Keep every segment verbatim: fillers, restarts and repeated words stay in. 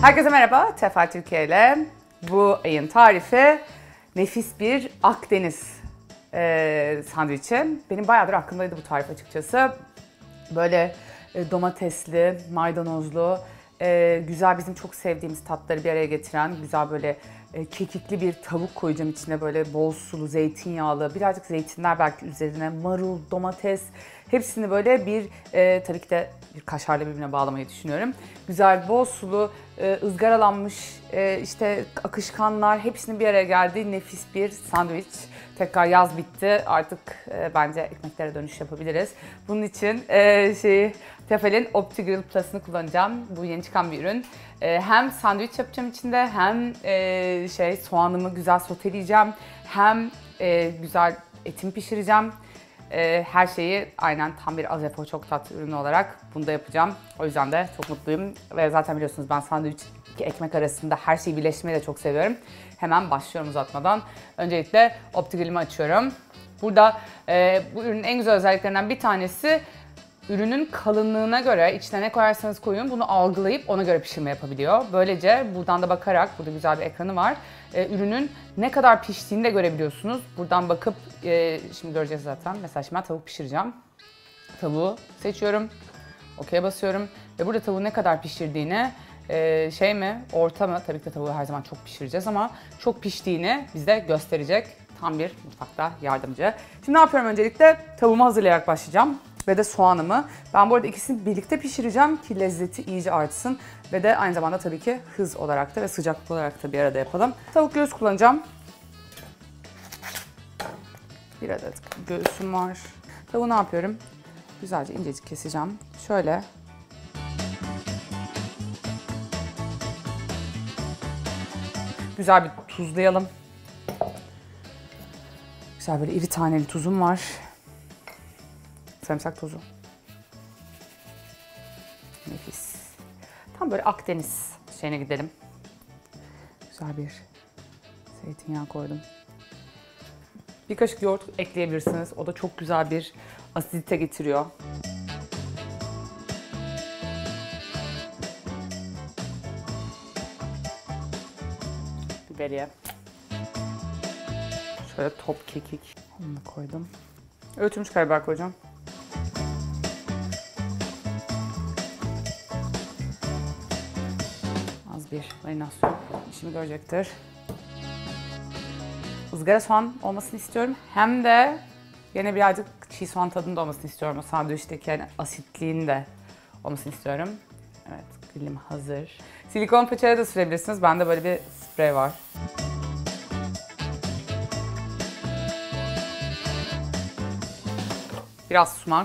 Herkese merhaba, Tefal Türkiye ile bu ayın tarifi nefis bir Akdeniz e, sandviçi. Benim bayağıdır aklımdaydı bu tarif açıkçası. Böyle e, domatesli, maydanozlu, e, güzel bizim çok sevdiğimiz tatları bir araya getiren güzel böyle e, kekikli bir tavuk koyacağım içine, böyle bol sulu, zeytinyağlı, birazcık zeytinler belki üzerine, marul, domates, hepsini böyle bir e, tabii ki de bir kaşarla birbirine bağlamayı düşünüyorum. Güzel, bol sulu, e, ızgaralanmış, e, işte akışkanlar hepsinin bir araya geldiği nefis bir sandviç. Tekrar yaz bitti. Artık e, bence ekmeklere dönüş yapabiliriz. Bunun için e, şeyi Tefal'in OptiGrill Plus'ını kullanacağım. Bu yeni çıkan bir ürün. E, hem sandviç yapacağım içinde, hem e, şey soğanımı güzel soteleyeceğim, hem e, güzel etimi pişireceğim. Ee, her şeyi aynen tam bir az efor çok tat ürünü olarak bunu da yapacağım. O yüzden de çok mutluyum ve zaten biliyorsunuz ben sandviç iki ekmek arasında her şeyi birleştirmeyi de çok seviyorum. Hemen başlıyorum uzatmadan. Öncelikle OptiGrill'imi açıyorum. Burada e, bu ürünün en güzel özelliklerinden bir tanesi, ürünün kalınlığına göre içine ne koyarsanız koyun bunu algılayıp ona göre pişirme yapabiliyor. Böylece buradan da bakarak, burada güzel bir ekranı var, e, ürünün ne kadar piştiğini de görebiliyorsunuz. Buradan bakıp, e, şimdi göreceğiz zaten. Mesela şimdi ben tavuk pişireceğim. Tavuğu seçiyorum, okey'e basıyorum ve burada tavuğu ne kadar pişirdiğini, e, şey mi, orta mı, tabii ki de tavuğu her zaman çok pişireceğiz ama çok piştiğini bize gösterecek tam bir mutfakta yardımcı. Şimdi ne yapıyorum öncelikle? Tavuğumu hazırlayarak başlayacağım. Ve de soğanımı. Ben bu arada ikisini birlikte pişireceğim ki lezzeti iyice artsın. Ve de aynı zamanda tabii ki hız olarak da ve sıcaklık olarak da bir arada yapalım. Tavuk göğüs kullanacağım. Bir adet göğsüm var. Tavuğu ne yapıyorum? Güzelce incecik keseceğim. Şöyle. Güzel bir tuzlayalım. Güzel böyle iri taneli tuzum var. Sarımsak tozu. Nefis. Tam böyle Akdeniz şeyine gidelim. Güzel bir zeytinyağı koydum. Bir kaşık yoğurt ekleyebilirsiniz. O da çok güzel bir asidite getiriyor. Biberiye. Şöyle top kekik. Onu da koydum. Öğütülmüş karabiber koyacağım. Az bir marinasyon işimi görecektir. Izgara soğan olmasını istiyorum. Hem de yine birazcık çiğ soğan tadında olmasını istiyorum. O sandviçteki yani asitliğin de olmasını istiyorum. Evet, grillim hazır. Silikon peçete de sürebilirsiniz. Bende böyle bir sprey var. Biraz sumak.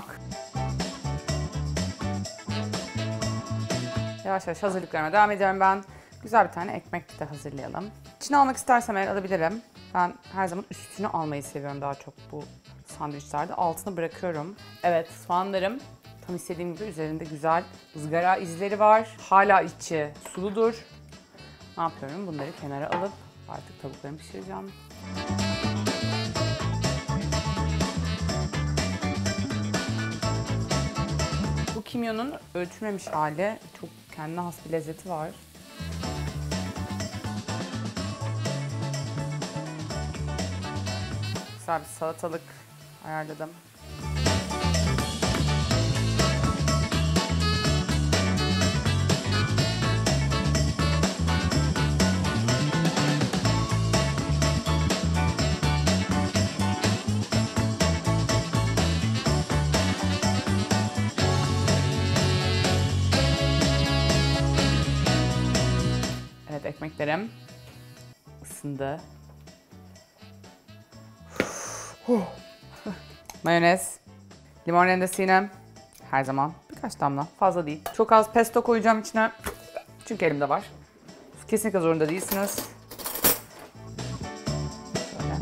Yavaş yavaş hazırlıklarıma devam ediyorum ben. Güzel bir tane ekmek de hazırlayalım. İçine almak istersem eğer alabilirim. Ben her zaman üstünü almayı seviyorum daha çok bu sandviçlerde. Altını bırakıyorum. Evet, soğanlarım tam istediğim gibi üzerinde güzel ızgara izleri var. Hala içi suludur. Ne yapıyorum? Bunları kenara alıp artık tavuklarımı pişireceğim. Bu kimyonun ölçülmemiş hali, çok kendine has bir lezzeti var. Güzel bir salatalık ayarladım. Evet, ekmeklerim ısındı. Mayonez, limon rendesi yine her zaman birkaç damla, fazla değil. Çok az pesto koyacağım içine çünkü elimde var. Kesinlikle zorunda değilsiniz. Şöyle.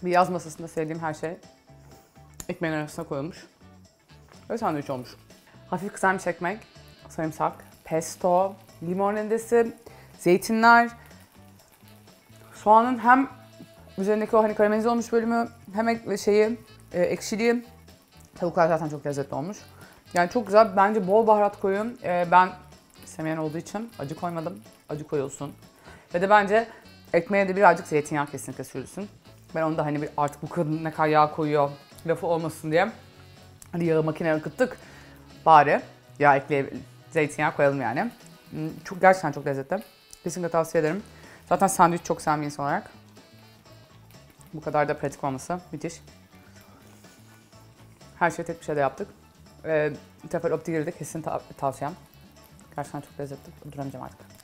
Bir yaz masasında sevdiğim her şey ekmeğin arasına koyulmuş. Ve sandviç olmuş. Hafif kızarmış ekmek, sarımsak, pesto, limon rendesi, zeytinler, soğanın hem üzerindeki o hani karamelize olmuş bölümü hem ek- şeyi, e, ekşiliği. Tavuklar zaten çok lezzetli olmuş. Yani çok güzel. Bence bol baharat koyun. Ee, ben semeyen olduğu için acı koymadım. Acı koyulsun. Ve de bence ekmeğe de birazcık zeytinyağı kesinlikle sürülsün. Ben onu da hani bir artık bu kadın ne kadar yağ koyuyor lafı olmasın diye. Hadi yağı makineye akıttık. Bari yağ ekleyelim. Zeytinyağı koyalım yani. Çok, gerçekten çok lezzetli. Kesinlikle tavsiye ederim. Zaten sandviç çok seven bir insan olarak. Bu kadar da pratik olması müthiş. Her şeyi tek bir şeyde yaptık. Ee, Tefer Optigri'de kesin tav- tavsiyem. Gerçekten çok lezzetli. Duramayacağım artık.